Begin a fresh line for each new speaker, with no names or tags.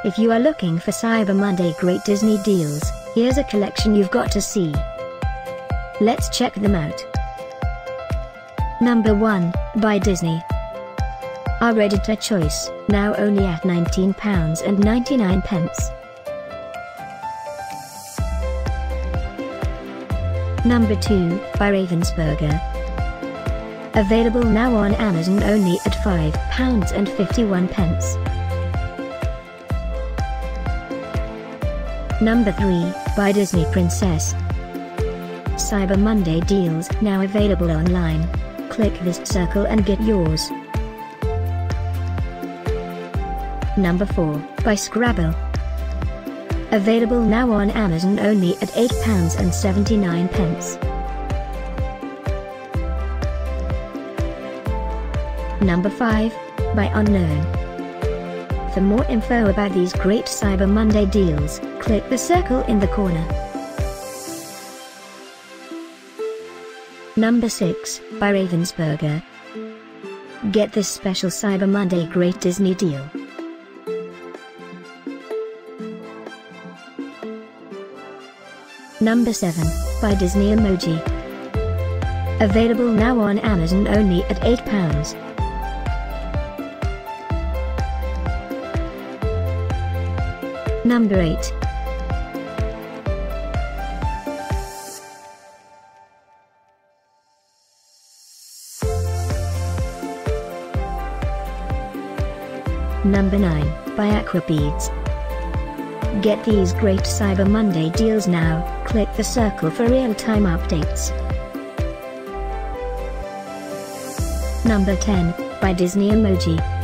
If you are looking for Cyber Monday great Disney deals, here's a collection you've got to see. Let's check them out. Number 1, by Disney. Our editor choice, now only at £19.99. Number 2, by Ravensburger. Available now on Amazon only at £5.51. Number 3, by Disney Princess. Cyber Monday deals now available online. Click this circle and get yours. Number 4, by Scrabble. Available now on Amazon only at £8.79. Number 5, by Unknown. For more info about these great Cyber Monday deals, click the circle in the corner. Number 6, by Ravensburger. Get this special Cyber Monday great Disney deal. Number 7, by Disney Emoji. Available now on Amazon only at £8. Number 8. Number 9, by Aquabeads. Get these great Cyber Monday deals now. Click the circle for real-time updates. Number 10, by Disney Emoji.